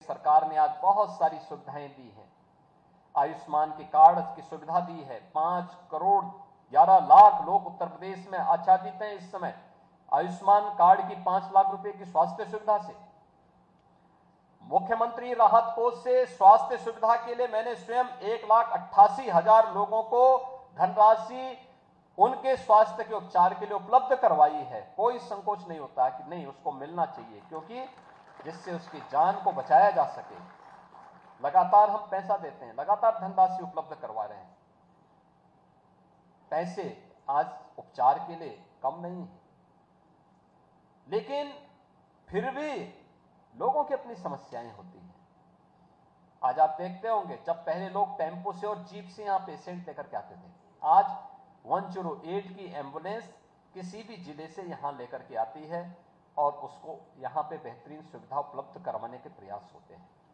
सरकार ने आज बहुत सारी सुविधाएं दी हैं। आयुष्मान के कार्ड की सुविधा दी है। 5 करोड़ 11 लाख लोग उत्तर प्रदेश में आच्छादित हैं इस समय आयुष्मान कार्ड की 5 लाख रुपए की स्वास्थ्य सुविधा से। मुख्यमंत्री राहत कोष से स्वास्थ्य सुविधा के लिए मैंने स्वयं 1,88,000 लोगों को धनराशि उनके स्वास्थ्य के उपचार के लिए उपलब्ध करवाई है। कोई संकोच नहीं होता कि नहीं उसको मिलना चाहिए, क्योंकि जिससे उसकी जान को बचाया जा सके। लगातार हम पैसा देते हैं, लगातार धनराशि उपलब्ध करवा रहे हैं। पैसे आज उपचार के लिए कम नहीं है, लेकिन फिर भी लोगों की अपनी समस्याएं होती हैं। आज आप देखते होंगे जब पहले लोग टेम्पो से और जीप से यहां पेशेंट लेकर के आते थे, आज 108 की एम्बुलेंस किसी भी जिले से यहां लेकर के आती है और उसको यहां पे बेहतरीन सुविधा उपलब्ध करवाने के प्रयास होते हैं।